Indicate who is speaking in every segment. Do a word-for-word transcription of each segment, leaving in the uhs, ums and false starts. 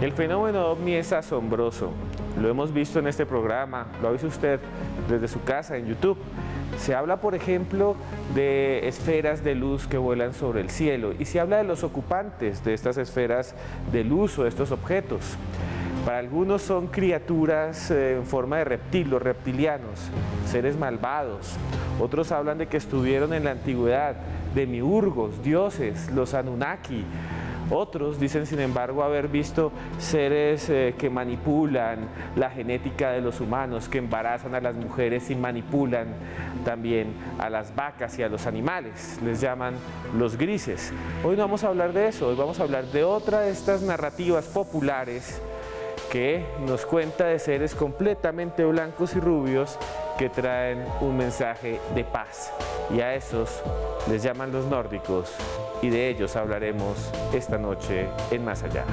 Speaker 1: El fenómeno ovni es asombroso. Lo hemos visto en este programa, lo ha visto usted desde su casa en YouTube. Se habla, por ejemplo, de esferas de luz que vuelan sobre el cielo y se habla de los ocupantes de estas esferas de luz o de estos objetos. Para algunos son criaturas eh, en forma de reptil, los reptilianos, seres malvados. Otros hablan de que estuvieron en la antigüedad, demiurgos, dioses, los Anunnaki. Otros dicen, sin embargo, haber visto seres eh, que manipulan la genética de los humanos, que embarazan a las mujeres y manipulan también a las vacas y a los animales. Les llaman los grises. Hoy no vamos a hablar de eso, hoy vamos a hablar de otra de estas narrativas populares que nos cuenta de seres completamente blancos y rubios que traen un mensaje de paz. Y a esos les llaman los nórdicos, y de ellos hablaremos esta noche en Más Allá.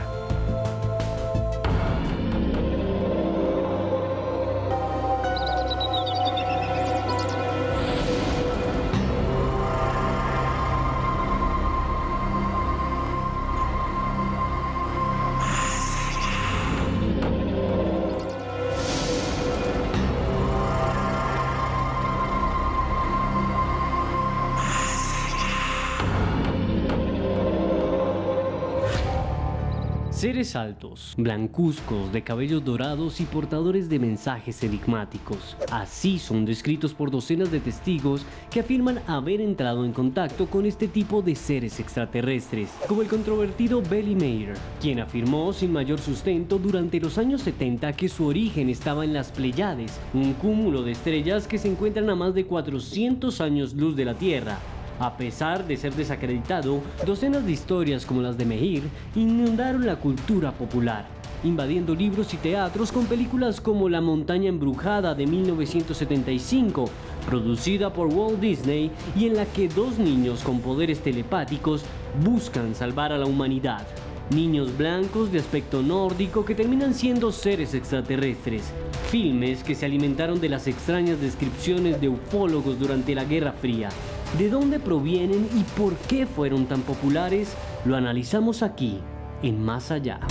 Speaker 2: Seres altos, blancuzcos, de cabellos dorados y portadores de mensajes enigmáticos. Así son descritos por docenas de testigos que afirman haber entrado en contacto con este tipo de seres extraterrestres, como el controvertido Billy Meier, quien afirmó sin mayor sustento durante los años setenta que su origen estaba en las Pléyades, un cúmulo de estrellas que se encuentran a más de cuatrocientos años luz de la Tierra. A pesar de ser desacreditado, docenas de historias como las de Meir inundaron la cultura popular, invadiendo libros y teatros con películas como La montaña embrujada de mil novecientos setenta y cinco, producida por Walt Disney y en la que dos niños con poderes telepáticos buscan salvar a la humanidad. Niños blancos de aspecto nórdico que terminan siendo seres extraterrestres. Filmes que se alimentaron de las extrañas descripciones de ufólogos durante la Guerra Fría. ¿De dónde provienen y por qué fueron tan populares? Lo analizamos aquí, en Más Allá.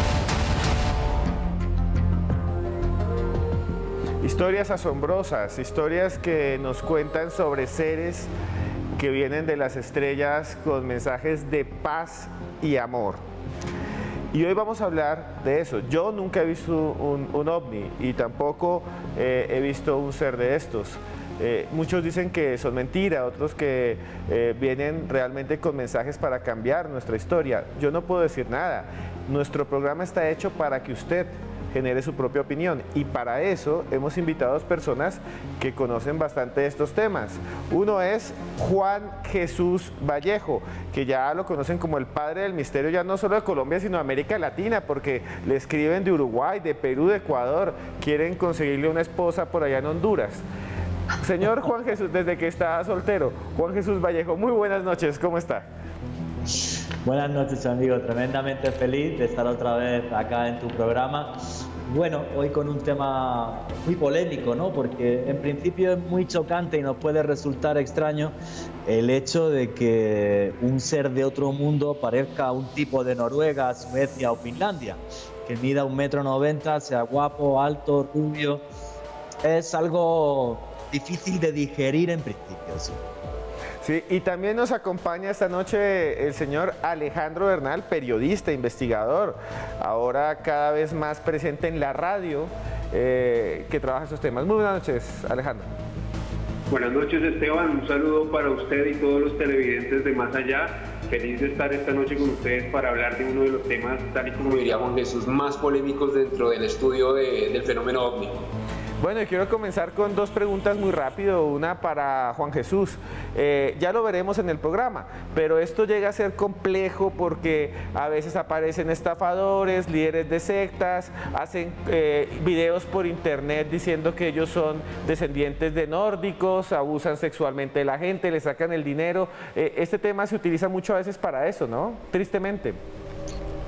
Speaker 1: Historias asombrosas, historias que nos cuentan sobre seres que vienen de las estrellas con mensajes de paz y amor. Y hoy vamos a hablar de eso. Yo nunca he visto un, un ovni y tampoco eh, he visto un ser de estos. Eh, muchos dicen que son mentira, otros que eh, vienen realmente con mensajes para cambiar nuestra historia. Yo no puedo decir nada. Nuestro programa está hecho para que usted genere su propia opinión y para eso hemos invitado a dos personas que conocen bastante de estos temas. Uno es Juan Jesús Vallejo, que ya lo conocen como el padre del misterio, ya no solo de Colombia sino de América Latina, porque le escriben de Uruguay, de Perú, de Ecuador, quieren conseguirle una esposa por allá en Honduras. Señor Juan Jesús, desde que está soltero, Juan Jesús Vallejo, muy buenas noches, ¿cómo está?
Speaker 3: Buenas noches, amigo, tremendamente feliz de estar otra vez acá en tu programa. Bueno, hoy con un tema muy polémico, ¿no? Porque en principio es muy chocante y nos puede resultar extraño el hecho de que un ser de otro mundo parezca un tipo de Noruega, Suecia o Finlandia, que mida un metro noventa, sea guapo, alto, rubio. Es algo difícil de digerir en principio, sí.
Speaker 1: Sí, y también nos acompaña esta noche el señor Alejandro Bernal, periodista, investigador, ahora cada vez más presente en la radio, eh, que trabaja estos temas. Muy buenas noches, Alejandro.
Speaker 4: Buenas noches, Esteban. Un saludo para usted y todos los televidentes de Más Allá. Feliz de estar esta noche con ustedes para hablar de uno de los temas, tal y como diría Juan Jesús, más polémicos dentro del estudio de, del fenómeno ovni.
Speaker 1: Bueno, y quiero comenzar con dos preguntas muy rápido, una para Juan Jesús. Eh, ya lo veremos en el programa, pero esto llega a ser complejo porque a veces aparecen estafadores, líderes de sectas, hacen eh, videos por internet diciendo que ellos son descendientes de nórdicos, abusan sexualmente de la gente, le sacan el dinero. Eh, este tema se utiliza mucho a veces para eso, ¿no? Tristemente.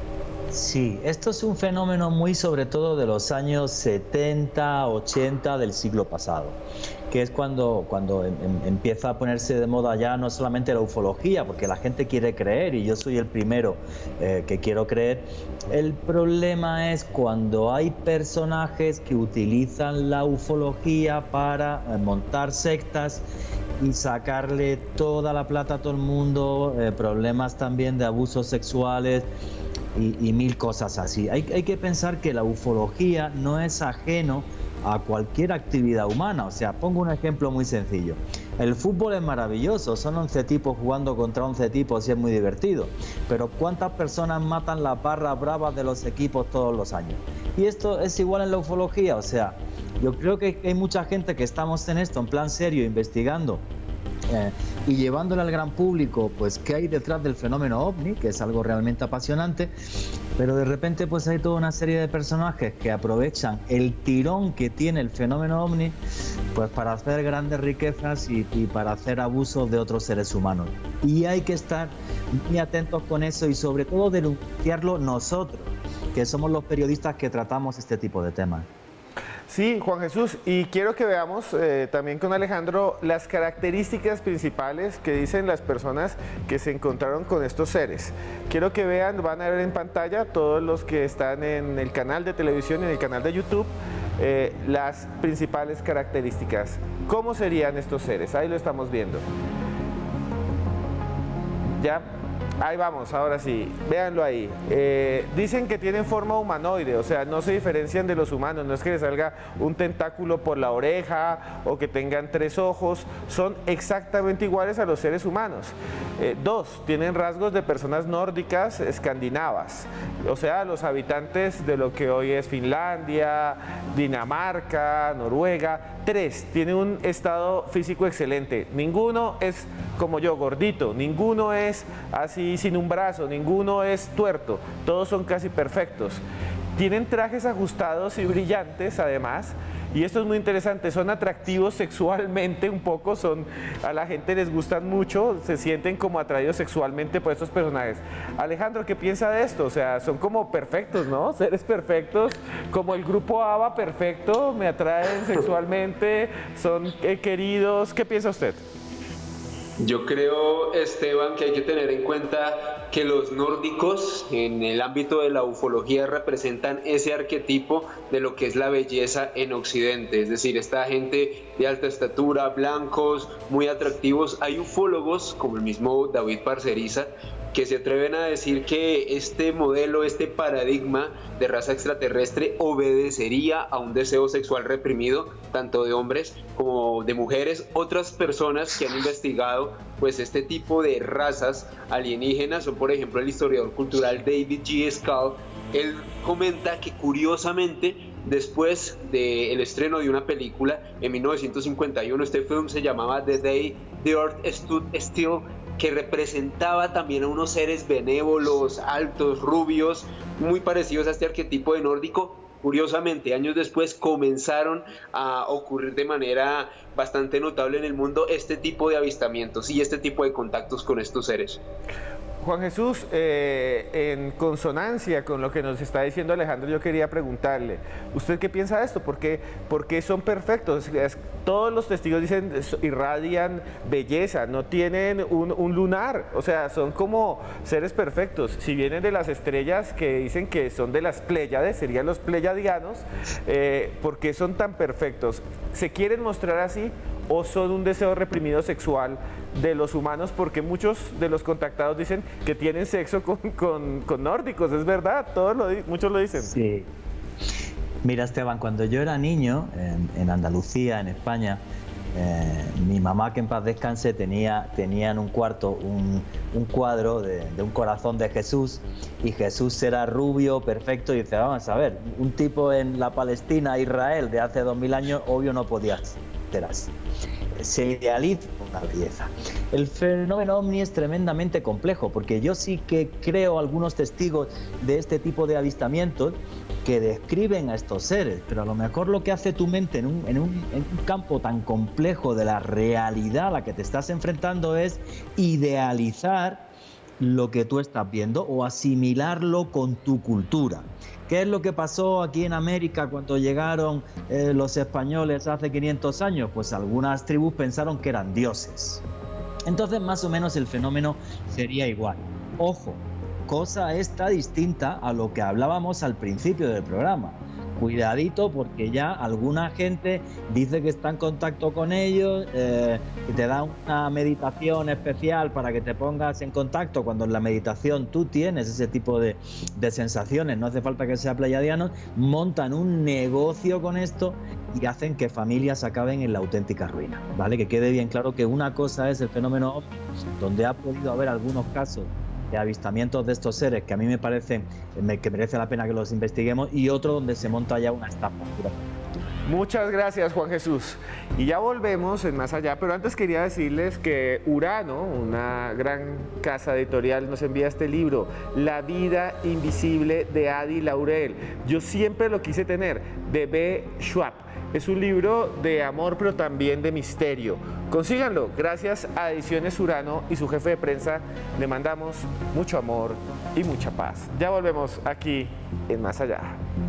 Speaker 3: Sí, esto es un fenómeno muy sobre todo de los años setenta, ochenta del siglo pasado, que es cuando, cuando em, em, empieza a ponerse de moda ya no solamente la ufología, porque la gente quiere creer y yo soy el primero eh, que quiero creer. El problema es cuando hay personajes que utilizan la ufología para eh, montar sectas y sacarle toda la plata a todo el mundo, eh, problemas también de abusos sexuales. Y, y mil cosas así. Hay, hay que pensar que la ufología no es ajeno a cualquier actividad humana. O sea, pongo un ejemplo muy sencillo. El fútbol es maravilloso, son once tipos jugando contra once tipos y es muy divertido. Pero ¿cuántas personas matan las barras bravas de los equipos todos los años? Y esto es igual en la ufología. O sea, yo creo que hay mucha gente que estamos en esto en plan serio, investigando Eh, y llevándole al gran público pues qué hay detrás del fenómeno ovni, que es algo realmente apasionante, pero de repente pues hay toda una serie de personajes que aprovechan el tirón que tiene el fenómeno ovni pues para hacer grandes riquezas y, y para hacer abusos de otros seres humanos, y hay que estar muy atentos con eso y sobre todo denunciarlo nosotros, que somos los periodistas que tratamos este tipo de temas.
Speaker 1: Sí, Juan Jesús, y quiero que veamos eh, también con Alejandro las características principales que dicen las personas que se encontraron con estos seres. Quiero que vean, van a ver en pantalla todos los que están en el canal de televisión y en el canal de YouTube, eh, las principales características. ¿Cómo serían estos seres? Ahí lo estamos viendo. ¿Ya? Ahí vamos, ahora sí, véanlo ahí. Eh, dicen que tienen forma humanoide, o sea, no se diferencian de los humanos, no es que les salga un tentáculo por la oreja o que tengan tres ojos, son exactamente iguales a los seres humanos. Eh, dos, tienen rasgos de personas nórdicas escandinavas, o sea, los habitantes de lo que hoy es Finlandia, Dinamarca, Noruega. Tres, tienen un estado físico excelente, ninguno es como yo, gordito, ninguno es así sin un brazo, ninguno es tuerto, todos son casi perfectos. Tienen trajes ajustados y brillantes además, y esto es muy interesante, son atractivos sexualmente un poco, son, a la gente les gustan mucho, se sienten como atraídos sexualmente por estos personajes. Alejandro, ¿qué piensa de esto? O sea, son como perfectos, ¿no? Seres perfectos, como el grupo ABBA perfecto, me atraen sexualmente, son eh, queridos. ¿Qué piensa usted?
Speaker 4: Yo creo, Esteban, que hay que tener en cuenta que los nórdicos en el ámbito de la ufología representan ese arquetipo de lo que es la belleza en Occidente, es decir, esta gente de alta estatura, blancos, muy atractivos. Hay ufólogos, como el mismo David Parceriza, que se atreven a decir que este modelo, este paradigma de raza extraterrestre obedecería a un deseo sexual reprimido, tanto de hombres como de mujeres. Otras personas que han investigado pues este tipo de razas alienígenas son, por ejemplo, el historiador cultural David G. Scull. Él comenta que curiosamente, después del estreno de una película en mil novecientos cincuenta y uno, este film se llamaba The Day the Earth Stood Still, que representaba también a unos seres benévolos, altos, rubios, muy parecidos a este arquetipo de nórdico. Curiosamente, años después comenzaron a ocurrir de manera bastante notable en el mundo este tipo de avistamientos y este tipo de contactos con estos seres.
Speaker 1: Juan Jesús, eh, en consonancia con lo que nos está diciendo Alejandro, yo quería preguntarle, ¿usted qué piensa de esto? ¿Por qué, por qué son perfectos? Es, todos los testigos dicen, irradian belleza, no tienen un, un lunar, o sea, son como seres perfectos. Si vienen de las estrellas que dicen que son de las Pléyades, serían los pleyadianos, eh, ¿por qué son tan perfectos? ¿Se quieren mostrar así o son un deseo reprimido sexual de los humanos? Porque muchos de los contactados dicen que tienen sexo con, con, con nórdicos, es verdad, todos lo, muchos lo dicen.
Speaker 3: Sí. Mira, Esteban, cuando yo era niño, en, en Andalucía, en España, eh, mi mamá, que en paz descanse, tenía, tenía en un cuarto un, un cuadro de, de un corazón de Jesús, y Jesús era rubio, perfecto, y dice, vamos a ver, un tipo en la Palestina, Israel, de hace dos mil años, obvio no podía ser así. Se idealiza una belleza. El fenómeno ovni es tremendamente complejo, porque yo sí que creo algunos testigos de este tipo de avistamientos que describen a estos seres, pero a lo mejor lo que hace tu mente en un, en un, en un campo tan complejo de la realidad a la que te estás enfrentando es idealizar lo que tú estás viendo o asimilarlo con tu cultura. ¿Qué es lo que pasó aquí en América cuando llegaron eh, los españoles hace quinientos años? Pues algunas tribus pensaron que eran dioses. Entonces, más o menos el fenómeno sería igual. Ojo, cosa esta distinta a lo que hablábamos al principio del programa. Cuidadito, porque ya alguna gente dice que está en contacto con ellos, eh, que te da una meditación especial para que te pongas en contacto, cuando en la meditación tú tienes ese tipo de, de sensaciones, no hace falta que sea pleiadiano, montan un negocio con esto y hacen que familias acaben en la auténtica ruina, ¿vale? Que quede bien claro que una cosa es el fenómeno ovni, donde ha podido haber algunos casos de avistamientos de estos seres que a mí me parece que merece la pena que los investiguemos, y otro donde se monta ya una estafa.
Speaker 1: Muchas gracias, Juan Jesús. Y ya volvemos en Más Allá, pero antes quería decirles que Urano, una gran casa editorial, nos envía este libro, La vida invisible de Adi Laurel. Yo siempre lo quise tener, de B. Schwab. Es un libro de amor, pero también de misterio. Consíganlo, gracias a Ediciones Urano y su jefe de prensa. Le mandamos mucho amor y mucha paz. Ya volvemos aquí en Más Allá.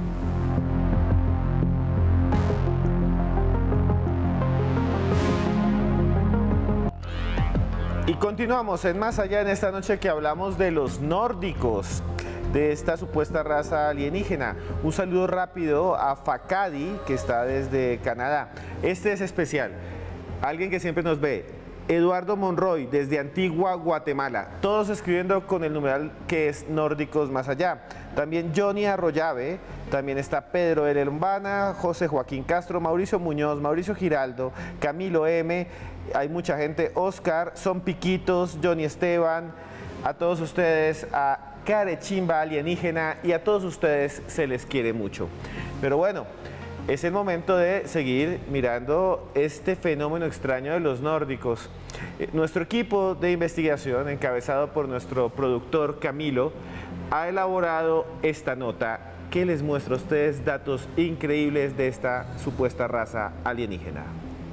Speaker 1: Y continuamos en Más Allá en esta noche que hablamos de los nórdicos, de esta supuesta raza alienígena. Un saludo rápido a Fakadi, que está desde Canadá. Este es especial, alguien que siempre nos ve. Eduardo Monroy, desde Antigua, Guatemala. Todos escribiendo con el numeral que es Nórdicos Más Allá. También Johnny Arroyave, también está Pedro L. Lombana, José Joaquín Castro, Mauricio Muñoz, Mauricio Giraldo, Camilo M. Hay mucha gente, Oscar, Son Piquitos, Johnny Esteban, a todos ustedes, a Carechimba Alienígena, y a todos ustedes se les quiere mucho. Pero bueno, es el momento de seguir mirando este fenómeno extraño de los nórdicos. Eh, nuestro equipo de investigación, encabezado por nuestro productor Camilo, ha elaborado esta nota que les muestra a ustedes datos increíbles de esta supuesta raza alienígena.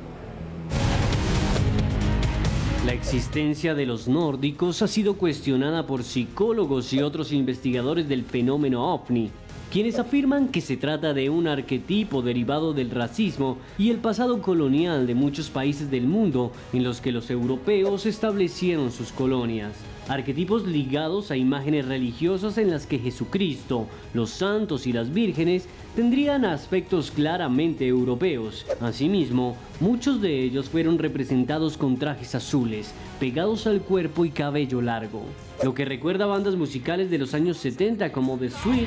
Speaker 2: La existencia de los nórdicos ha sido cuestionada por psicólogos y otros investigadores del fenómeno ovni, quienes afirman que se trata de un arquetipo derivado del racismo y el pasado colonial de muchos países del mundo en los que los europeos establecieron sus colonias. Arquetipos ligados a imágenes religiosas en las que Jesucristo, los santos y las vírgenes tendrían aspectos claramente europeos. Asimismo, muchos de ellos fueron representados con trajes azules, pegados al cuerpo y cabello largo, lo que recuerda a bandas musicales de los años setenta como The Sweet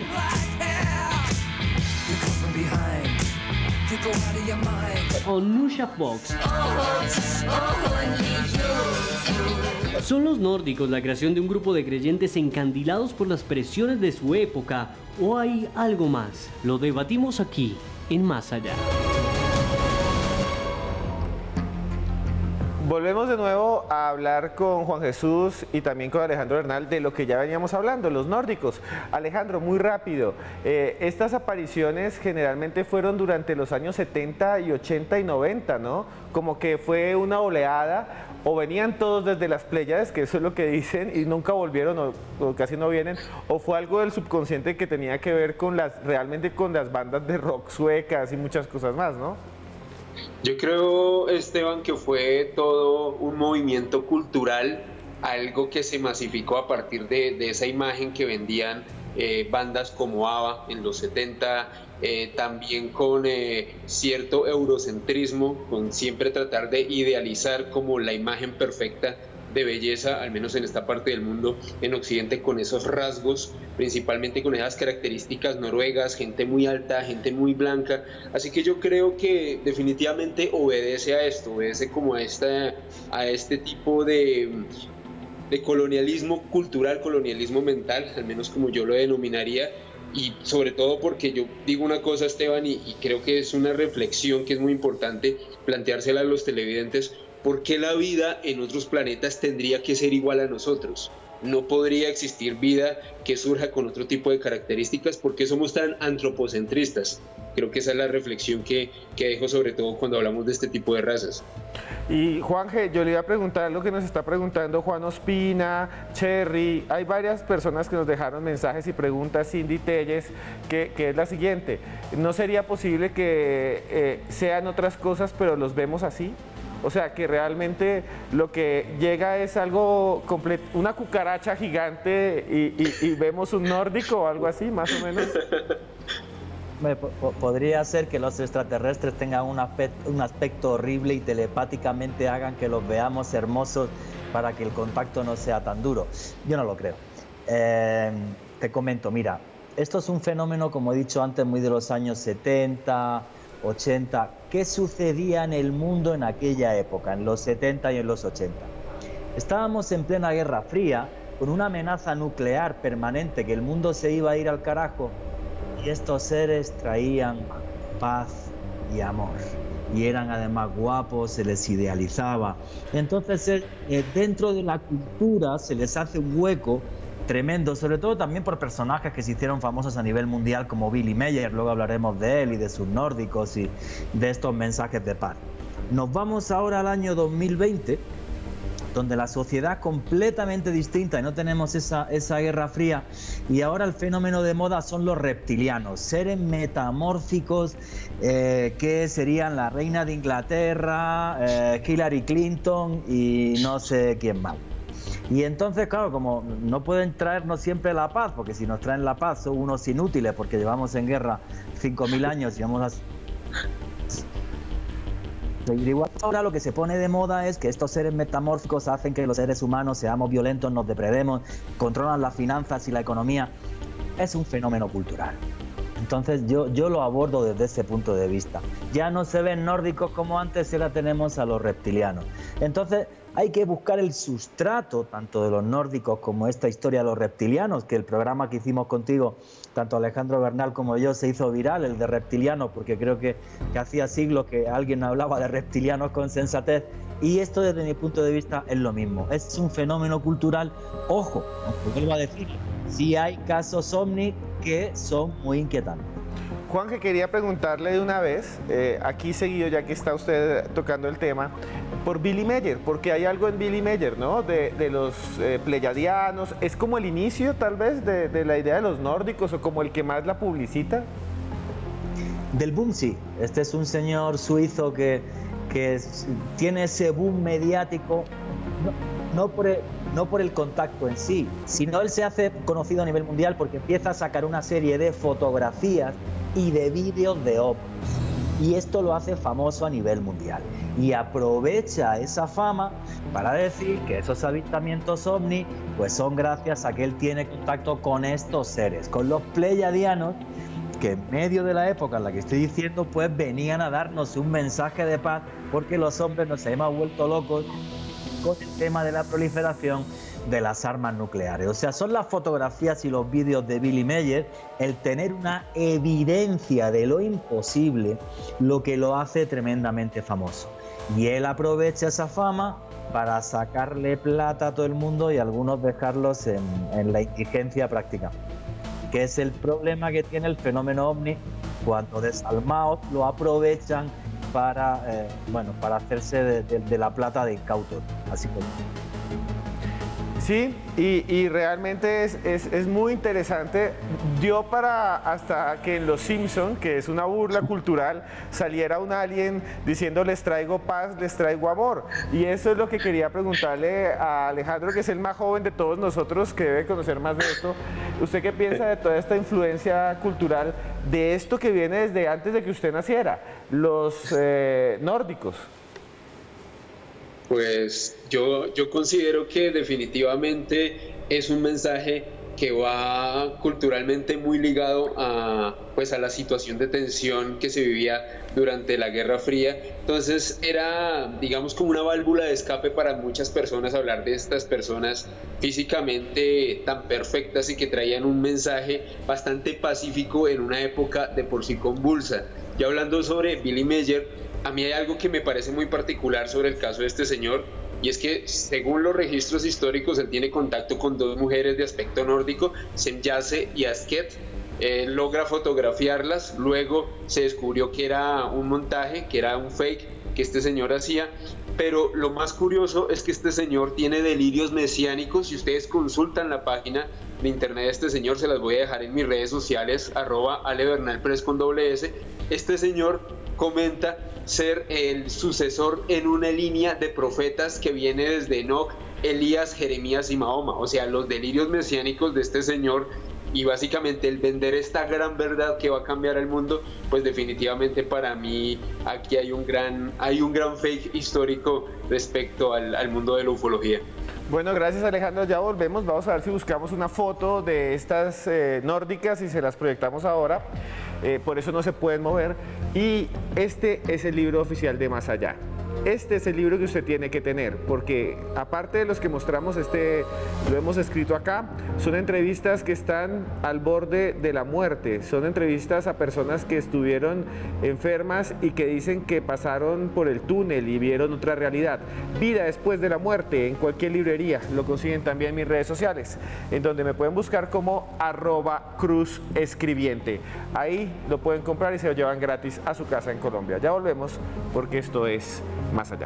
Speaker 2: o Nusha Fox. ¿Son los nórdicos la creación de un grupo de creyentes encandilados por las presiones de su época o hay algo más? Lo debatimos aquí en Más Allá.
Speaker 1: Volvemos de nuevo a hablar con Juan Jesús y también con Alejandro Bernal de lo que ya veníamos hablando, los nórdicos. Alejandro, muy rápido, eh, estas apariciones generalmente fueron durante los años setenta y ochenta y noventa, ¿no? Como que fue una oleada, o venían todos desde las Pléyades, que eso es lo que dicen, y nunca volvieron o, o casi no vienen, o fue algo del subconsciente que tenía que ver con las, realmente con las bandas de rock suecas y muchas cosas más, ¿no?
Speaker 4: Yo creo, Esteban, que fue todo un movimiento cultural, algo que se masificó a partir de, de esa imagen que vendían eh, bandas como ABBA en los setenta, eh, también con eh, cierto eurocentrismo, con siempre tratar de idealizar como la imagen perfecta de belleza, al menos en esta parte del mundo, en Occidente, con esos rasgos, principalmente con esas características noruegas, gente muy alta, gente muy blanca. Así que yo creo que definitivamente obedece a esto, obedece como a, esta, a este tipo de, de colonialismo cultural, colonialismo mental, al menos como yo lo denominaría. Y sobre todo porque yo digo una cosa, Esteban, y, y creo que es una reflexión que es muy importante planteársela a los televidentes: ¿por qué la vida en otros planetas tendría que ser igual a nosotros? no podría existir vida que surja con otro tipo de características. ¿Por qué somos tan antropocentristas? Creo que esa es la reflexión que, que dejo, sobre todo cuando hablamos de este tipo de razas.
Speaker 1: Y Juanje, yo le iba a preguntar lo que nos está preguntando Juan Ospina, Cherry. Hay varias personas que nos dejaron mensajes y preguntas, Cindy Telles, que, que es la siguiente: ¿no sería posible que eh, sean otras cosas pero los vemos así? O sea, que realmente lo que llega es algo completo, una cucaracha gigante y, y, y vemos un nórdico o algo así, más o menos.
Speaker 3: Podría ser que los extraterrestres tengan un aspecto, un aspecto horrible y telepáticamente hagan que los veamos hermosos para que el contacto no sea tan duro. Yo no lo creo. Eh, te comento, mira, esto es un fenómeno, como he dicho antes, muy de los años setenta, ochenta. ¿Qué sucedía en el mundo en aquella época, en los setenta y en los ochenta? Estábamos en plena Guerra Fría, con una amenaza nuclear permanente, que el mundo se iba a ir al carajo. Y estos seres traían paz y amor. Y eran además guapos, se les idealizaba. Entonces, eh, dentro de la cultura se les hace un hueco tremendo, sobre todo también por personajes que se hicieron famosos a nivel mundial, como Billy Meyer. Luego hablaremos de él y de sus nórdicos y de estos mensajes de paz. Nos vamos ahora al año dos mil veinte, donde la sociedad es completamente distinta y no tenemos esa, esa guerra fría, y ahora el fenómeno de moda son los reptilianos, seres metamórficos eh, que serían la reina de Inglaterra, eh, Hillary Clinton y no sé quién más. Y entonces, claro, como no pueden traernos siempre la paz, porque si nos traen la paz son unos inútiles, porque llevamos en guerra cinco mil años y vamos a... Igual ahora lo que se pone de moda es que estos seres metamórficos hacen que los seres humanos seamos violentos, nos depredemos, controlan las finanzas y la economía. Es un fenómeno cultural. Entonces yo, yo lo abordo desde ese punto de vista. Ya no se ven nórdicos como antes, ahora tenemos a los reptilianos. Entonces hay que buscar el sustrato tanto de los nórdicos como esta historia de los reptilianos, que el programa que hicimos contigo, tanto Alejandro Bernal como yo, se hizo viral, el de reptilianos, porque creo que, que hacía siglos que alguien hablaba de reptilianos con sensatez. Y esto, desde mi punto de vista, es lo mismo. Es un fenómeno cultural. Ojo, aunque vuelvo a decir, sí hay casos ovni que son muy inquietantes.
Speaker 1: Juan, que quería preguntarle de una vez, eh, aquí seguido, ya que está usted tocando el tema, por Billy Meyer, porque hay algo en Billy Meyer, ¿no? De, de los eh, pleyadianos, ¿es como el inicio, tal vez, de, de la idea de los nórdicos, o como el que más la publicita?
Speaker 3: Del boom, sí. Este es un señor suizo que, que es, tiene ese boom mediático, no, no por el, no por el contacto en sí, sino él se hace conocido a nivel mundial porque empieza a sacar una serie de fotografías y de vídeos de ovnis, y esto lo hace famoso a nivel mundial, y aprovecha esa fama para decir que esos avistamientos ovni pues son gracias a que él tiene contacto con estos seres, con los pleyadianos, que en medio de la época en la que estoy diciendo pues venían a darnos un mensaje de paz, porque los hombres nos hemos vuelto locos con el tema de la proliferación de las armas nucleares. O sea, son las fotografías y los vídeos de Billy Meyer, el tener una evidencia de lo imposible, lo que lo hace tremendamente famoso. Y él aprovecha esa fama para sacarle plata a todo el mundo y algunos dejarlos en, en la indigencia práctica, que es el problema que tiene el fenómeno ovni, cuando desalmados lo aprovechan para, eh, bueno, para hacerse de, de, de la plata de incautos, así como.
Speaker 1: Sí, y, y realmente es, es, es muy interesante. Dio para hasta que en Los Simpson, que es una burla cultural, saliera un alien diciendo les traigo paz, les traigo amor. Y eso es lo que quería preguntarle a Alejandro, que es el más joven de todos nosotros, que debe conocer más de esto. ¿Usted qué piensa de toda esta influencia cultural, de esto que viene desde antes de que usted naciera, los eh, nórdicos?
Speaker 4: Pues yo, yo considero que definitivamente es un mensaje que va culturalmente muy ligado a, pues a la situación de tensión que se vivía durante la Guerra Fría. Entonces era, digamos, como una válvula de escape para muchas personas hablar de estas personas físicamente tan perfectas y que traían un mensaje bastante pacífico en una época de por sí convulsa. Ya hablando sobre Billy Meyer, a mí hay algo que me parece muy particular sobre el caso de este señor, y es que según los registros históricos él tiene contacto con dos mujeres de aspecto nórdico, Semjase y Asket. Él logra fotografiarlas, luego se descubrió que era un montaje, que era un fake que este señor hacía, pero lo más curioso es que este señor tiene delirios mesiánicos. Si ustedes consultan la página de internet de este señor, se las voy a dejar en mis redes sociales, arroba alebernalpress con doble S. Este señor comenta ser el sucesor en una línea de profetas que viene desde Enoc, Elías, Jeremías y Mahoma. O sea, los delirios mesiánicos de este señor y básicamente el vender esta gran verdad que va a cambiar el mundo, pues definitivamente para mí aquí hay un gran, hay un gran fake histórico respecto al, al mundo de la ufología.
Speaker 1: Bueno, gracias Alejandro, ya volvemos, vamos a ver si buscamos una foto de estas eh, nórdicas y se las proyectamos ahora, eh, por eso no se pueden mover, y este es el libro oficial de Más Allá. Este es el libro que usted tiene que tener, porque aparte de los que mostramos, este lo hemos escrito acá, son entrevistas que están al borde de la muerte, son entrevistas a personas que estuvieron enfermas y que dicen que pasaron por el túnel y vieron otra realidad. Vida después de la muerte, en cualquier librería, lo consiguen también en mis redes sociales, en donde me pueden buscar como arroba cruz escribiente. Ahí lo pueden comprar y se lo llevan gratis a su casa en Colombia. Ya volvemos, porque esto es Más Allá.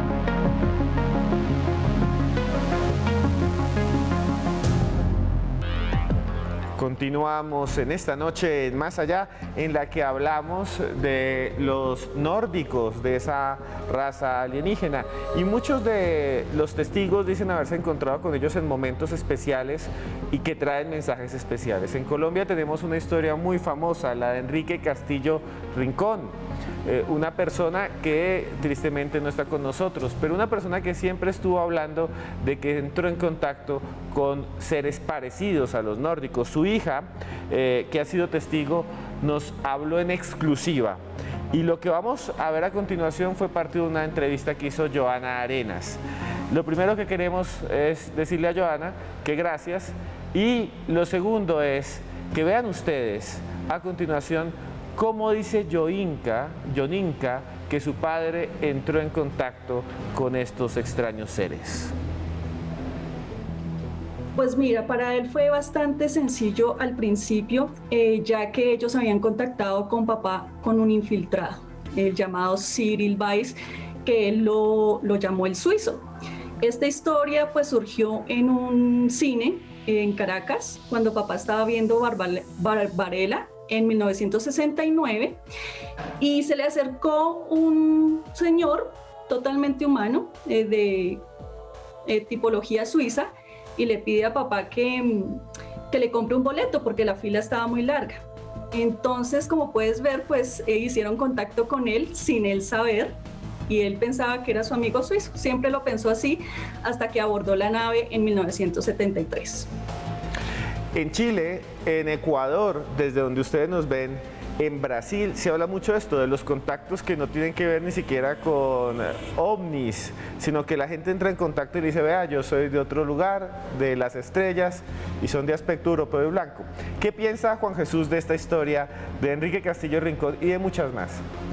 Speaker 1: Continuamos en esta noche en Más Allá, en la que hablamos de los nórdicos, de esa raza alienígena, y muchos de los testigos dicen haberse encontrado con ellos en momentos especiales y que traen mensajes especiales. En Colombia tenemos una historia muy famosa, la de Enrique Castillo Rincón, eh, una persona que tristemente no está con nosotros, pero una persona que siempre estuvo hablando de que entró en contacto con seres parecidos a los nórdicos. Su hija, eh, que ha sido testigo, nos habló en exclusiva. Y lo que vamos a ver a continuación fue parte de una entrevista que hizo Joana Arenas. Lo primero que queremos es decirle a Joana que gracias, y lo segundo es que vean ustedes a continuación cómo dice Yoinka, Yoninka que su padre entró en contacto con estos extraños seres.
Speaker 5: Pues mira, para él fue bastante sencillo al principio, eh, ya que ellos habían contactado con papá con un infiltrado, el llamado Cyril Weiss, que él lo, lo llamó el suizo. Esta historia pues surgió en un cine en Caracas, cuando papá estaba viendo Barbale, Barbarella en mil novecientos sesenta y nueve, y se le acercó un señor totalmente humano, eh, de eh, tipología suiza, y le pide a papá que, que le compre un boleto porque la fila estaba muy larga. Entonces, como puedes ver, pues eh, hicieron contacto con él sin él saber, y él pensaba que era su amigo suizo. Siempre lo pensó así hasta que abordó la nave en mil novecientos setenta y tres.
Speaker 1: En Chile, en Ecuador, desde donde ustedes nos ven, en Brasil, se habla mucho de esto, de los contactos que no tienen que ver ni siquiera con ovnis, sino que la gente entra en contacto y le dice, vea, yo soy de otro lugar, de las estrellas, y son de aspecto europeo y blanco. ¿Qué piensa Juan Jesús de esta historia de Enrique Castillo Rincón y de muchas más?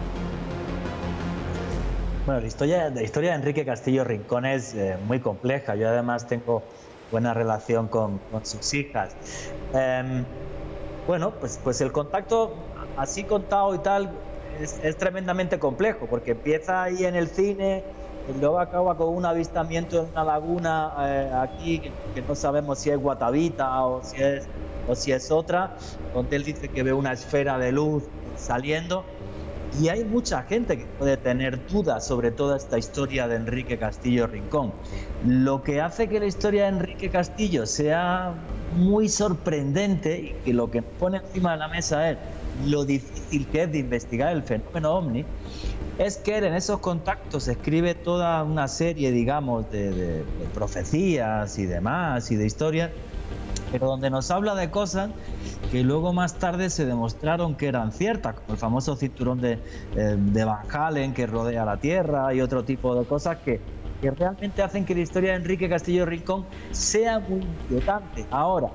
Speaker 3: Bueno, la historia, la historia de Enrique Castillo Rincón es eh, muy compleja. Yo además tengo buena relación con, con sus hijas. Eh, bueno, pues, pues el contacto así contado y tal es, es tremendamente complejo, porque empieza ahí en el cine y luego acaba con un avistamiento en una laguna eh, aquí que, que no sabemos si es Guatavita o si es, o si es otra, donde él dice que ve una esfera de luz saliendo. Y hay mucha gente que puede tener dudas sobre toda esta historia de Enrique Castillo Rincón. Lo que hace que la historia de Enrique Castillo sea muy sorprendente y que lo que pone encima de la mesa es lo difícil que es de investigar el fenómeno ovni, es que él en esos contactos escribe toda una serie, digamos, de, de, de profecías y demás, y de historias, pero donde nos habla de cosas que luego más tarde se demostraron que eran ciertas, como el famoso cinturón de, eh, de Van Halen que rodea la Tierra y otro tipo de cosas que, que realmente hacen que la historia de Enrique Castillo Rincón sea muy inquietante. Ahora,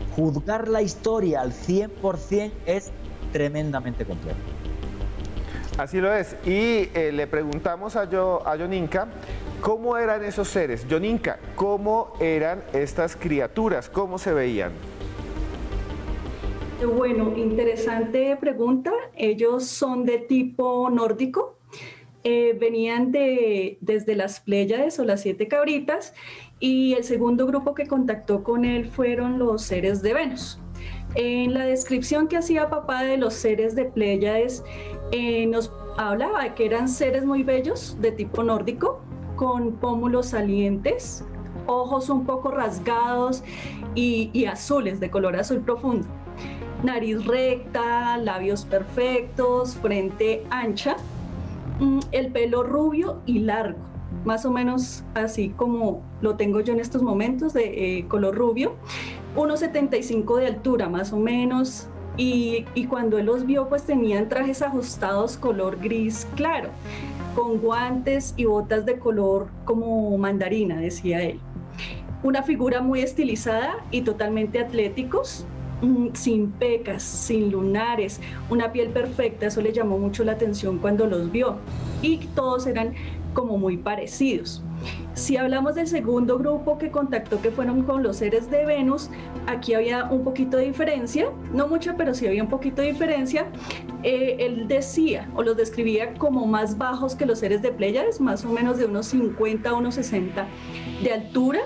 Speaker 3: juzgar la historia al cien por cien es tremendamente complejo.
Speaker 1: Así lo es. Y eh, le preguntamos a, yo, a Yoninka cómo eran esos seres. Yoninka, ¿cómo eran estas criaturas? ¿Cómo se veían?
Speaker 5: Bueno, interesante pregunta. Ellos son de tipo nórdico. Eh, venían de, desde las Pléyades o las siete cabritas, y el segundo grupo que contactó con él fueron los seres de Venus. En la descripción que hacía papá de los seres de Pléyades, eh, nos hablaba de que eran seres muy bellos de tipo nórdico, con pómulos salientes, ojos un poco rasgados y, y azules, de color azul profundo, nariz recta, labios perfectos, frente ancha, el pelo rubio y largo, más o menos así como lo tengo yo en estos momentos, de eh, color rubio, uno setenta y cinco de altura más o menos, y, y cuando él los vio pues tenían trajes ajustados color gris claro, con guantes y botas de color como mandarina, decía él. Una figura muy estilizada y totalmente atléticos, sin pecas, sin lunares, una piel perfecta. Eso le llamó mucho la atención cuando los vio, y todos eran como muy parecidos. Si hablamos del segundo grupo que contactó, que fueron con los seres de Venus, aquí había un poquito de diferencia, no mucha, pero sí había un poquito de diferencia. Eh, él decía o los describía como más bajos que los seres de Pléyades, más o menos de unos cincuenta a unos sesenta de altura,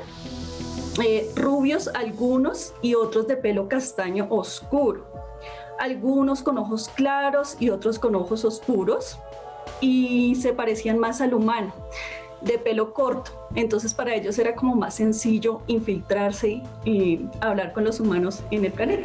Speaker 5: eh, rubios algunos y otros de pelo castaño oscuro, algunos con ojos claros y otros con ojos oscuros, y se parecían más al humano, de pelo corto. Entonces para ellos era como más sencillo infiltrarse y, y hablar con los humanos en el planeta.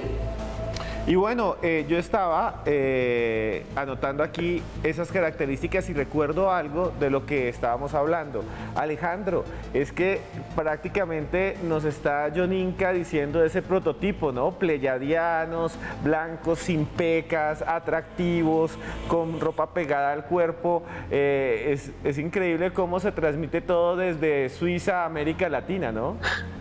Speaker 1: Y bueno, eh, yo estaba eh, anotando aquí esas características y recuerdo algo de lo que estábamos hablando. Alejandro, es que prácticamente nos está Yoninka diciendo ese prototipo, ¿no? Pleyadianos, blancos, sin pecas, atractivos, con ropa pegada al cuerpo. Eh, es, es increíble cómo se transmite todo desde Suiza a América Latina, ¿no?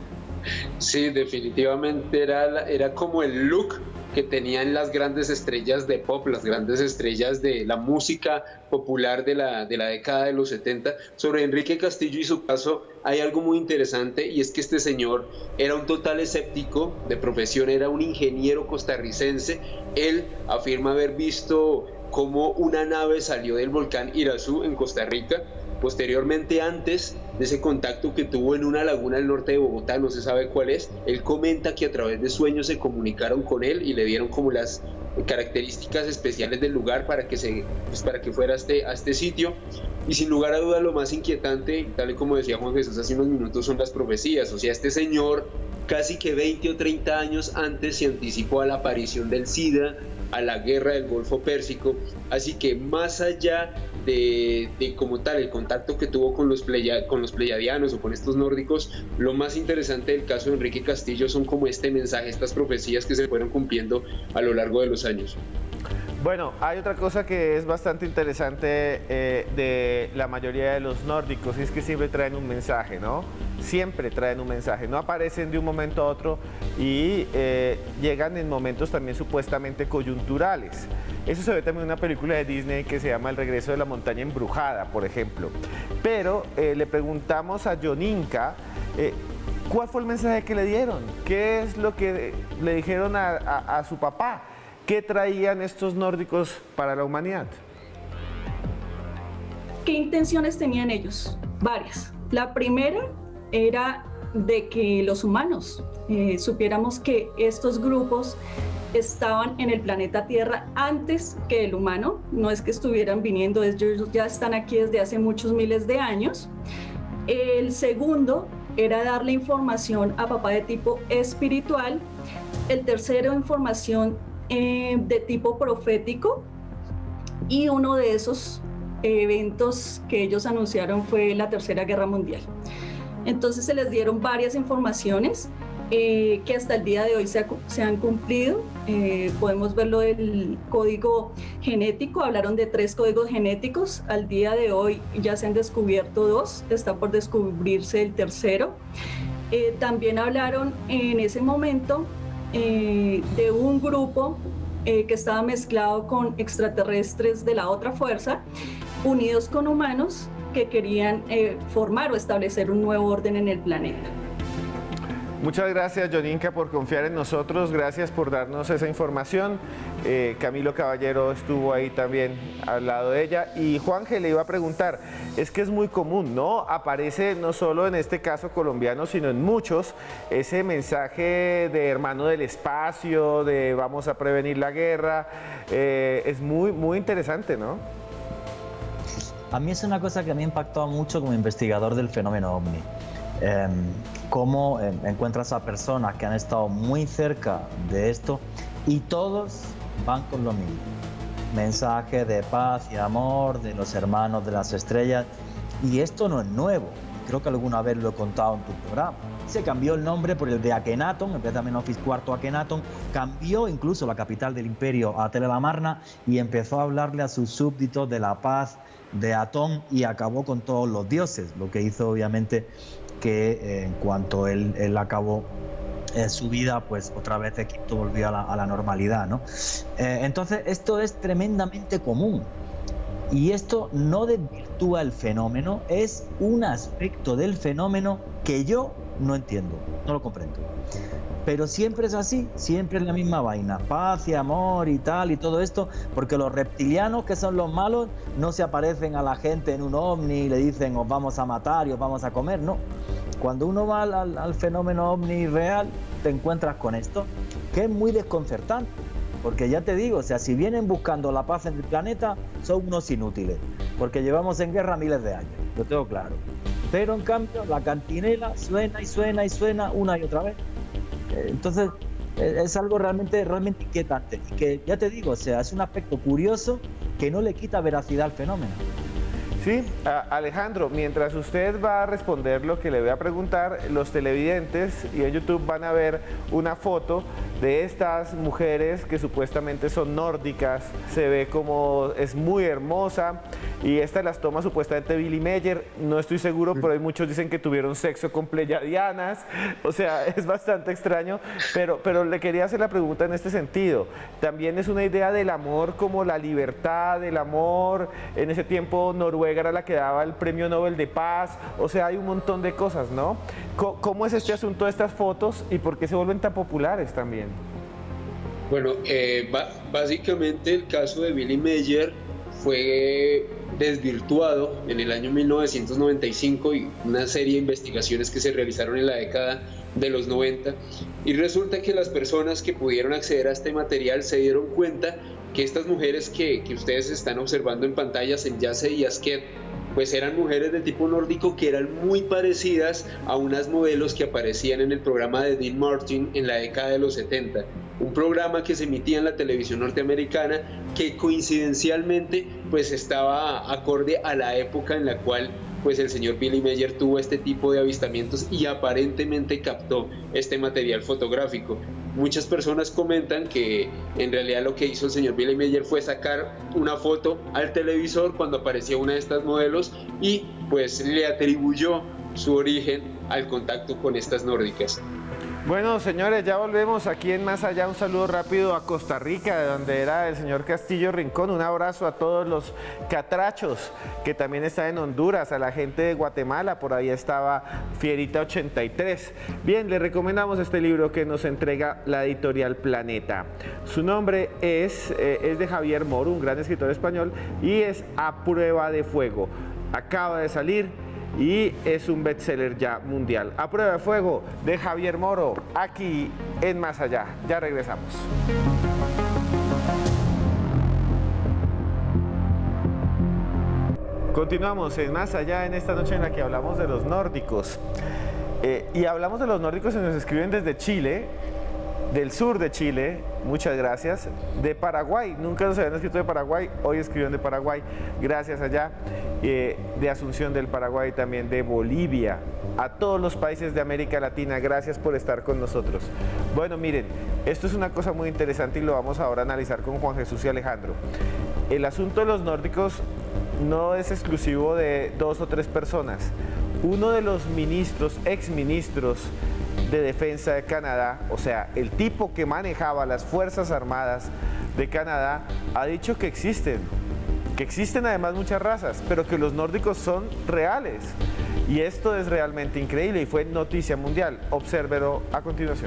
Speaker 4: Sí, definitivamente era, era como el look que tenían las grandes estrellas de pop, las grandes estrellas de la música popular de la, de la década de los setenta. Sobre Enrique Castillo y su caso hay algo muy interesante, y es que este señor era un total escéptico de profesión, era un ingeniero costarricense. Él afirma haber visto cómo una nave salió del volcán Irazú en Costa Rica. Posteriormente, antes de ese contacto que tuvo en una laguna al norte de Bogotá, no se sabe cuál es, él comenta que a través de sueños se comunicaron con él y le dieron como las características especiales del lugar para que, se, pues para que fuera a este, a este sitio. Y sin lugar a duda lo más inquietante, tal y como decía Juan Jesús hace unos minutos, son las profecías. O sea, este señor casi que veinte o treinta años antes se anticipó a la aparición del SIDA, a la guerra del Golfo Pérsico. Así que más allá de, de como tal el contacto que tuvo con los, pleya, con los pleyadianos o con estos nórdicos, lo más interesante del caso de Enrique Castillo son como este mensaje, estas profecías que se fueron cumpliendo a lo largo de los años.
Speaker 1: Bueno, hay otra cosa que es bastante interesante eh, de la mayoría de los nórdicos, y es que siempre traen un mensaje, ¿no? Siempre traen un mensaje, no aparecen de un momento a otro y eh, llegan en momentos también supuestamente coyunturales. Eso se ve también en una película de Disney que se llama El regreso de la montaña embrujada, por ejemplo. Pero eh, le preguntamos a Yoninka, eh, ¿cuál fue el mensaje que le dieron? ¿Qué es lo que le dijeron a, a, a su papá? ¿Qué traían estos nórdicos para la humanidad?
Speaker 5: ¿Qué intenciones tenían ellos? Varias. La primera era de que los humanos eh, supiéramos que estos grupos estaban en el planeta Tierra antes que el humano. No es que estuvieran viniendo, ellos ya están aquí desde hace muchos miles de años. El segundo era darle información a papá de tipo espiritual. El tercero, información Eh, de tipo profético, y uno de esos eventos que ellos anunciaron fue la Tercera Guerra Mundial. Entonces se les dieron varias informaciones eh, que hasta el día de hoy se, ha, se han cumplido. Eh, podemos verlo del código genético, hablaron de tres códigos genéticos, al día de hoy ya se han descubierto dos, está por descubrirse el tercero. Eh, también hablaron en ese momento Eh, de un grupo eh, que estaba mezclado con extraterrestres de la otra fuerza, unidos con humanos que querían eh, formar o establecer un nuevo orden en el planeta.
Speaker 1: Muchas gracias, Yoninka, por confiar en nosotros. Gracias por darnos esa información. Eh, Camilo Caballero estuvo ahí también al lado de ella. Y Juanje le iba a preguntar, es que es muy común, ¿no? Aparece no solo en este caso colombiano, sino en muchos, ese mensaje de hermano del espacio, de vamos a prevenir la guerra. Eh, es muy, muy interesante, ¿no?
Speaker 3: A mí es una cosa que me ha impactado mucho como investigador del fenómeno OVNI. Eh, cómo eh, encuentras a personas que han estado muy cerca de esto y todos van con lo mismo. Mensaje de paz y amor, de los hermanos de las estrellas. Y esto no es nuevo. Creo que alguna vez lo he contado en tu programa. Se cambió el nombre por el de Akenatón, en vez de Amenofis cuarto Akenatón, cambió incluso la capital del imperio a Tell el Amarna y empezó a hablarle a sus súbditos de la paz de Atón y acabó con todos los dioses, lo que hizo obviamente que eh, en cuanto él, él acabó eh, su vida, pues otra vez Egipto volvió a la, a la normalidad, ¿no? Eh, entonces esto es tremendamente común y esto no desvirtúa el fenómeno, es un aspecto del fenómeno que yo no entiendo, no lo comprendo. Pero siempre es así, siempre es la misma vaina, paz y amor y tal y todo esto, porque los reptilianos, que son los malos, no se aparecen a la gente en un ovni y le dicen os vamos a matar y os vamos a comer, no. Cuando uno va al, al, al fenómeno ovni real, te encuentras con esto, que es muy desconcertante, porque ya te digo, o sea, si vienen buscando la paz en el planeta, son unos inútiles, porque llevamos en guerra miles de años, lo tengo claro. Pero en cambio, la cantinela suena y suena y suena una y otra vez. Entonces es algo realmente, realmente inquietante y que ya te digo, o sea, es un aspecto curioso que no le quita veracidad al fenómeno.
Speaker 1: Sí, Alejandro, mientras usted va a responder lo que le voy a preguntar, los televidentes y en YouTube van a ver una foto de estas mujeres que supuestamente son nórdicas, se ve como es muy hermosa y estas las toma supuestamente Billy Meyer, no estoy seguro, pero hay muchos dicen que tuvieron sexo con pleyadianas, o sea, es bastante extraño, pero, pero le quería hacer la pregunta en este sentido, también es una idea del amor como la libertad, del amor, en ese tiempo Noruega era la que daba el premio Nobel de Paz, o sea, hay un montón de cosas, ¿no? ¿Cómo es este asunto de estas fotos y por qué se vuelven tan populares también?
Speaker 4: Bueno, eh, básicamente el caso de Billy Meyer fue desvirtuado en el año mil novecientos noventa y cinco y una serie de investigaciones que se realizaron en la década de los noventa y resulta que las personas que pudieron acceder a este material se dieron cuenta que estas mujeres que, que ustedes están observando en pantallas en Yase y Asket pues eran mujeres de tipo nórdico que eran muy parecidas a unas modelos que aparecían en el programa de Dean Martin en la década de los setenta, un programa que se emitía en la televisión norteamericana que coincidencialmente pues estaba acorde a la época en la cual pues el señor Billy Meyer tuvo este tipo de avistamientos y aparentemente captó este material fotográfico. Muchas personas comentan que en realidad lo que hizo el señor Billy Meyer fue sacar una foto al televisor cuando aparecía una de estas modelos y pues le atribuyó su origen al contacto con estas nórdicas.
Speaker 1: Bueno, señores, ya volvemos aquí en Más Allá. Un saludo rápido a Costa Rica, de donde era el señor Castillo Rincón. Un abrazo a todos los catrachos que también están en Honduras, a la gente de Guatemala, por ahí estaba Fierita ochenta y tres. Bien, le recomendamos este libro que nos entrega la editorial Planeta. Su nombre es, eh, es de Javier Moro, un gran escritor español, y es A Prueba de Fuego. Acaba de salir y es un bestseller ya mundial. A Prueba de Fuego, de Javier Moro, aquí en Más Allá. Ya regresamos. Continuamos en Más Allá en esta noche en la que hablamos de los nórdicos. Eh, y hablamos de los nórdicos y nos escriben desde Chile, del sur de Chile, muchas gracias, de Paraguay, nunca nos habían escrito de Paraguay, hoy escriben de Paraguay, gracias allá, eh, de Asunción del Paraguay, también de Bolivia, a todos los países de América Latina, gracias por estar con nosotros. Bueno, miren, esto es una cosa muy interesante y lo vamos ahora a analizar con Juan Jesús y Alejandro. El asunto de los nórdicos no es exclusivo de dos o tres personas. uno de los ministros, exministros de Defensa de Canadá, o sea, el tipo que manejaba las Fuerzas Armadas de Canadá, ha dicho que existen, que existen además muchas razas, pero que los nórdicos son reales. Y esto es realmente increíble y fue noticia mundial. Obsérvelo a continuación.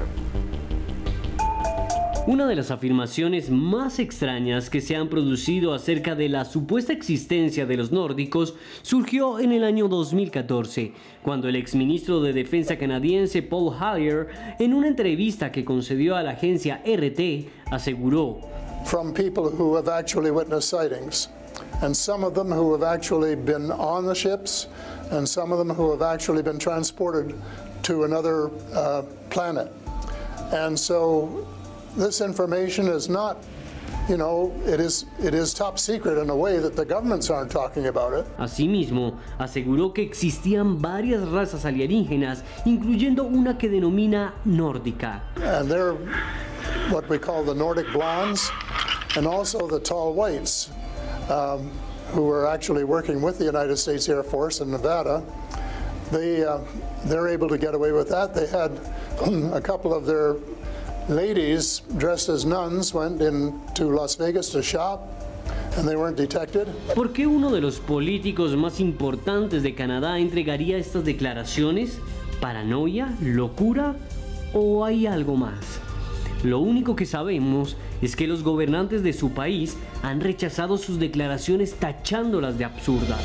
Speaker 2: Una de las afirmaciones más extrañas que se han producido acerca de la supuesta existencia de los nórdicos surgió en el año dos mil catorce, cuando el exministro de Defensa canadiense Paul Hyer, en una entrevista que concedió a la agencia R T, aseguró:
Speaker 6: From people who have actually witnessed sightings, and some of them who have actually been on the ships, and some of them who have actually been transported to another uh, planet. And so this information is not, you know, it is, it is top secret in a way that the governments aren't talking about it.
Speaker 2: Asimismo, aseguró que existían varias razas alienígenas, incluyendo una que denomina nórdica.
Speaker 6: And they're what we call the Nordic blondes, and also the tall whites, um, who were actually working with the United States Air Force in Nevada. They, uh, they're able to get away with that. They had a couple of their ladies dressed as nuns went into Las Vegas to shop, and they weren't detected.
Speaker 2: ¿Por qué uno de los políticos más importantes de Canadá entregaría estas declaraciones? ¿Paranoia? ¿Locura? ¿O hay algo más? Lo único que sabemos es que los gobernantes de su país han rechazado sus declaraciones tachándolas de absurdas.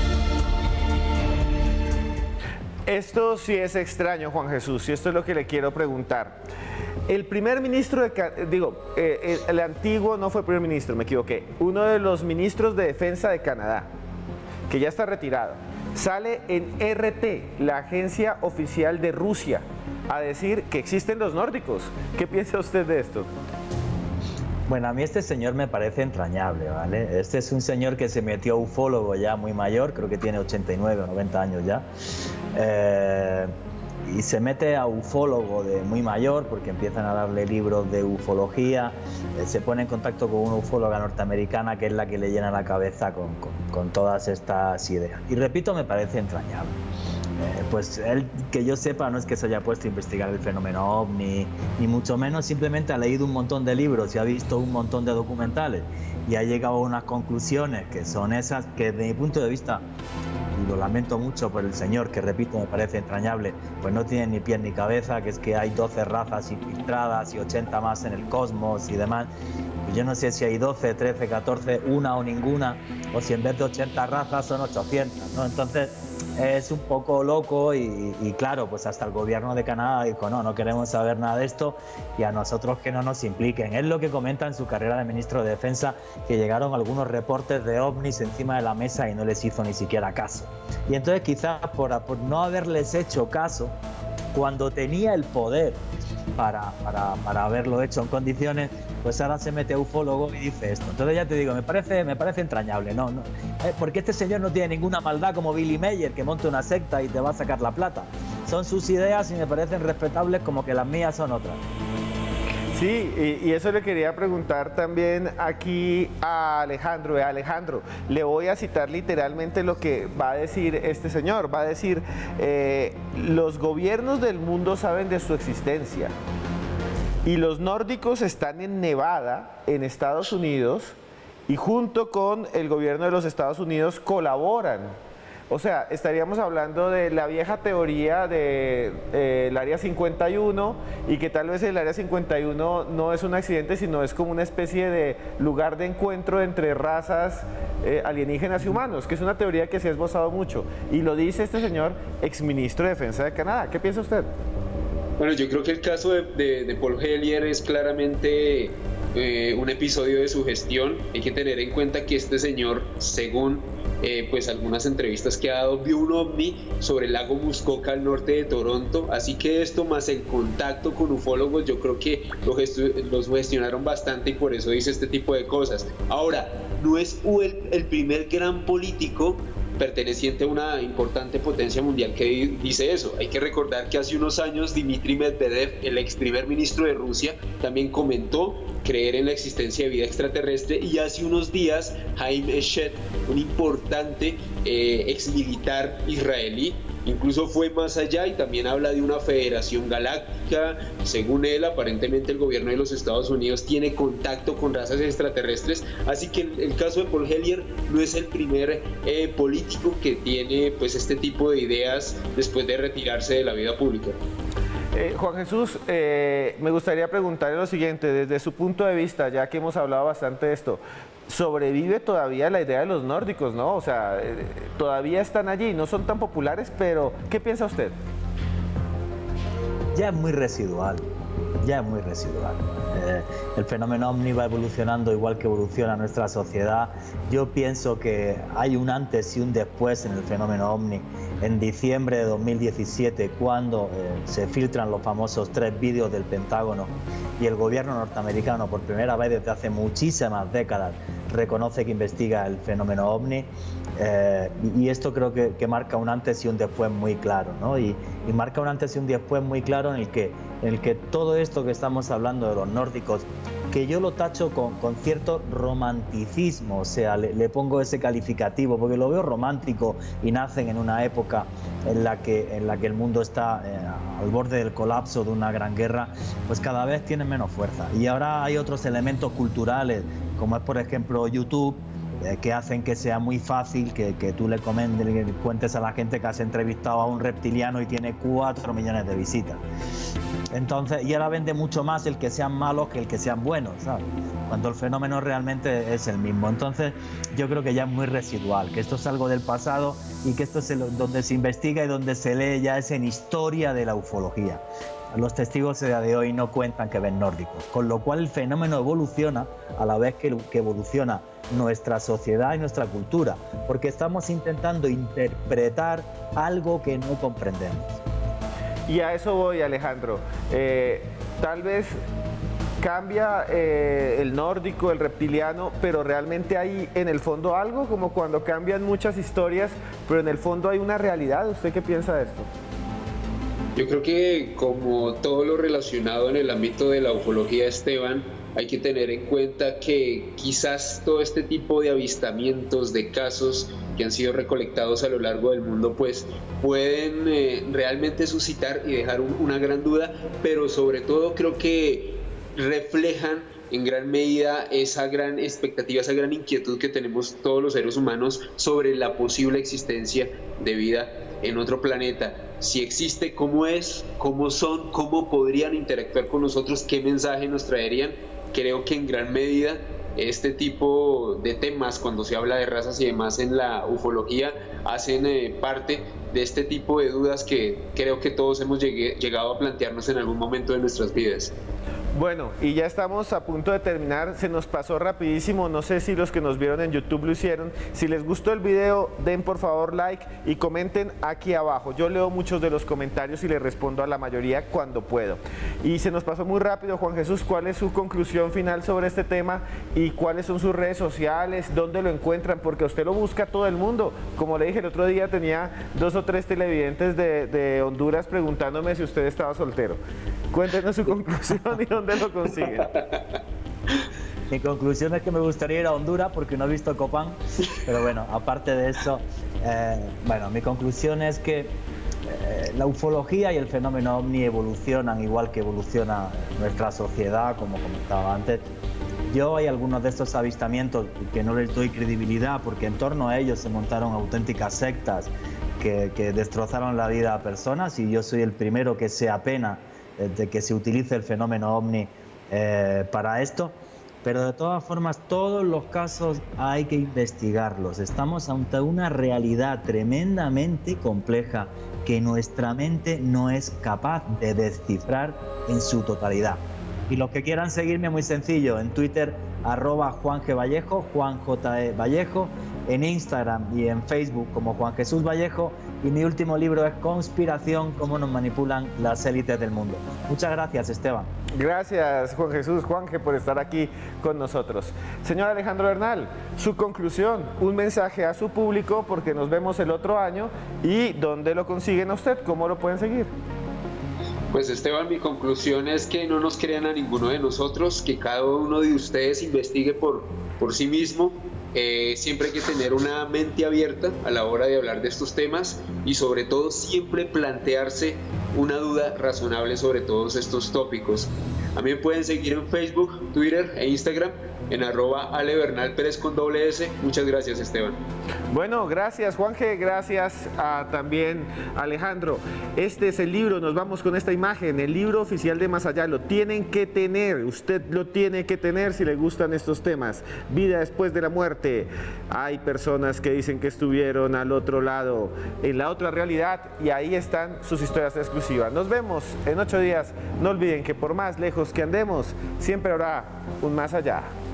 Speaker 1: Esto sí es extraño, Juan Jesús, y esto es lo que le quiero preguntar. El primer ministro de, digo, eh, el, el antiguo no fue primer ministro, me equivoqué, uno de los ministros de Defensa de Canadá, que ya está retirado, sale en R T, la agencia oficial de Rusia, a decir que existen los nórdicos. ¿Qué piensa usted de esto?
Speaker 3: Bueno, a mí este señor me parece entrañable, ¿vale? Este es un señor que se metió ufólogo ya muy mayor, creo que tiene ochenta y nueve o noventa años ya, eh, y se mete a ufólogo de muy mayor porque empiezan a darle libros de ufología, eh, se pone en contacto con una ufóloga norteamericana que es la que le llena la cabeza con, con, con todas estas ideas. Y repito, me parece entrañable. Eh, pues él, que yo sepa, no es que se haya puesto a investigar el fenómeno ovni, ni mucho menos, simplemente ha leído un montón de libros y ha visto un montón de documentales y ha llegado a unas conclusiones que son esas que desde mi punto de vista, y lo lamento mucho por el señor, que repito, me parece entrañable, pues no tiene ni pie ni cabeza, que es que hay doce razas infiltradas y ochenta más en el cosmos y demás. Yo no sé si hay doce, trece, catorce, una o ninguna, o si en vez de ochenta razas son ochocientas, ¿no? Entonces es un poco loco y, y claro, pues hasta el gobierno de Canadá dijo, no, no queremos saber nada de esto y a nosotros que no nos impliquen. Es lo que comenta en su carrera de ministro de Defensa, que llegaron algunos reportes de ovnis encima de la mesa y no les hizo ni siquiera caso. Y entonces quizás por, por no haberles hecho caso, cuando tenía el poder para, para, para haberlo hecho en condiciones, pues ahora se mete a ufólogo y dice esto. Entonces ya te digo, me parece, me parece entrañable, ¿no? no eh, porque este señor no tiene ninguna maldad como Billy Mayer, que monta una secta y te va a sacar la plata. Son sus ideas y me parecen respetables como que las mías son otras.
Speaker 1: Sí, y, y eso le quería preguntar también aquí a Alejandro. Alejandro, le voy a citar literalmente lo que va a decir este señor. Va a decir, eh, los gobiernos del mundo saben de su existencia y los nórdicos están en Nevada, en Estados Unidos, y junto con el gobierno de los Estados Unidos colaboran. O sea, estaríamos hablando de la vieja teoría del de, eh, Área cincuenta y uno, y que tal vez el Área cincuenta y uno no es un accidente, sino es como una especie de lugar de encuentro entre razas eh, alienígenas y humanos, que es una teoría que se ha esbozado mucho. Y lo dice este señor, exministro de Defensa de Canadá. ¿Qué piensa usted?
Speaker 4: Bueno, yo creo que el caso de, de, de Paul Hyer es claramente eh, un episodio de su gestión. Hay que tener en cuenta que este señor, según eh, pues algunas entrevistas que ha dado, vio un ovni sobre el lago Muskoka al norte de Toronto. Así que esto, más el contacto con ufólogos, yo creo que lo gestu los gestionaron bastante y por eso dice este tipo de cosas. Ahora, no es el, el primer gran político perteneciente a una importante potencia mundial que dice eso. Hay que recordar que hace unos años Dmitry Medvedev, el ex primer ministro de Rusia, también comentó creer en la existencia de vida extraterrestre, y hace unos días Haim Eshed, un importante eh, exmilitar israelí, incluso fue más allá y también habla de una federación galáctica. Según él, aparentemente el gobierno de los Estados Unidos tiene contacto con razas extraterrestres, así que el, el caso de Paul Hellyer no es el primer eh, político que tiene pues este tipo de ideas después de retirarse de la vida pública.
Speaker 1: Eh, Juan Jesús, eh, me gustaría preguntarle lo siguiente, desde su punto de vista, ya que hemos hablado bastante de esto, ¿sobrevive todavía la idea de los nórdicos, no? O sea, eh, todavía están allí, no son tan populares, pero ¿qué piensa usted?
Speaker 3: Ya es muy residual, ya es muy residual. Eh, el fenómeno ovni va evolucionando igual que evoluciona nuestra sociedad. Yo pienso que hay un antes y un después en el fenómeno ovni. En diciembre de dos mil diecisiete, cuando eh, se filtran los famosos tres vídeos del Pentágono y el gobierno norteamericano, por primera vez desde hace muchísimas décadas, reconoce que investiga el fenómeno ovni, eh, y esto creo que, que marca un antes y un después muy claro, ¿no? Y, y marca un antes y un después muy claro en el que, en el que todo esto que estamos hablando de los nórdicos, que yo lo tacho con, con cierto romanticismo, o sea, le, le pongo ese calificativo porque lo veo romántico y nacen en una época en la que, en la que el mundo está eh, al borde del colapso de una gran guerra, pues cada vez tienen menos fuerza. Y ahora hay otros elementos culturales, como es por ejemplo YouTube, eh, que hacen que sea muy fácil que, que tú le, comentes, le cuentes a la gente que has entrevistado a un reptiliano y tiene cuatro millones de visitas. Entonces, y ahora vende mucho más el que sean malos que el que sean buenos, ¿sabes? Cuando el fenómeno realmente es el mismo. Entonces, yo creo que ya es muy residual, que esto es algo del pasado y que esto es el, donde se investiga y donde se lee ya es en historia de la ufología. Los testigos de hoy no cuentan que ven nórdicos, con lo cual el fenómeno evoluciona a la vez que, que evoluciona nuestra sociedad y nuestra cultura, porque estamos intentando interpretar algo que no comprendemos.
Speaker 1: Y a eso voy, Alejandro. Eh, tal vez cambia eh, el nórdico, el reptiliano, pero realmente hay en el fondo algo, como cuando cambian muchas historias, pero en el fondo hay una realidad. ¿Usted qué piensa de esto?
Speaker 4: Yo creo que como todo lo relacionado en el ámbito de la ufología, Esteban, hay que tener en cuenta que quizás todo este tipo de avistamientos, de casos que han sido recolectados a lo largo del mundo, pues pueden eh, realmente suscitar y dejar un, una gran duda, pero sobre todo creo que reflejan en gran medida esa gran expectativa, esa gran inquietud que tenemos todos los seres humanos sobre la posible existencia de vida en otro planeta. Si existe, cómo es, cómo son, cómo podrían interactuar con nosotros, qué mensaje nos traerían. Creo que en gran medida este tipo de temas, cuando se habla de razas y demás en la ufología, hacen eh, parte de este tipo de dudas que creo que todos hemos llegué, llegado a plantearnos en algún momento de nuestras vidas.
Speaker 1: Bueno, y ya estamos a punto de terminar, se nos pasó rapidísimo, no sé si los que nos vieron en YouTube lo hicieron. Si les gustó el video, den por favor like y comenten aquí abajo. Yo leo muchos de los comentarios y les respondo a la mayoría cuando puedo. Y se nos pasó muy rápido, Juan Jesús, ¿cuál es su conclusión final sobre este tema y cuáles son sus redes sociales? ¿Dónde lo encuentran? Porque usted lo busca todo el mundo. Como le dije el otro día, tenía dos o tres televidentes de, de Honduras preguntándome si usted estaba soltero. Cuéntenos su conclusión y dónde lo consiguen.
Speaker 3: Mi conclusión es que me gustaría ir a Honduras porque no he visto Copán, pero bueno, aparte de eso, eh, bueno, mi conclusión es que eh, la ufología y el fenómeno ovni evolucionan igual que evoluciona nuestra sociedad, como comentaba antes. Yo hay algunos de estos avistamientos que no les doy credibilidad porque en torno a ellos se montaron auténticas sectas que, que destrozaron la vida a personas, y yo soy el primero que se apena de que se utilice el fenómeno ovni eh, para esto, pero de todas formas todos los casos hay que investigarlos. Estamos ante una realidad tremendamente compleja que nuestra mente no es capaz de descifrar en su totalidad. Y los que quieran seguirme, muy sencillo, en Twitter arroba Juan G. Vallejo, Juan J. E. Vallejo, en Instagram y en Facebook como Juan Jesús Vallejo, y mi último libro es Conspiración, cómo nos manipulan las élites del mundo. Muchas gracias, Esteban.
Speaker 1: Gracias, Juan Jesús, Juanje, por estar aquí con nosotros. Señor Alejandro Bernal, su conclusión, un mensaje a su público, porque nos vemos el otro año, y dónde lo consiguen a usted, cómo lo pueden seguir.
Speaker 4: Pues Esteban, mi conclusión es que no nos crean a ninguno de nosotros, que cada uno de ustedes investigue por, por sí mismo. Eh, siempre hay que tener una mente abierta a la hora de hablar de estos temas y sobre todo siempre plantearse una duda razonable sobre todos estos tópicos. A mí me pueden seguir en Facebook, Twitter e Instagram en arroba Ale Bernal Pérez con doble S. Muchas gracias, Esteban.
Speaker 1: Bueno, gracias Juanje, gracias a, también Alejandro. Este es el libro, nos vamos con esta imagen, el libro oficial de Más Allá. Lo tienen que tener, usted lo tiene que tener si le gustan estos temas. Vida después de la muerte. Hay personas que dicen que estuvieron al otro lado, en la otra realidad, y ahí están sus historias exclusivas. Nos vemos en ocho días. No olviden que por más lejos que andemos, siempre habrá un más allá.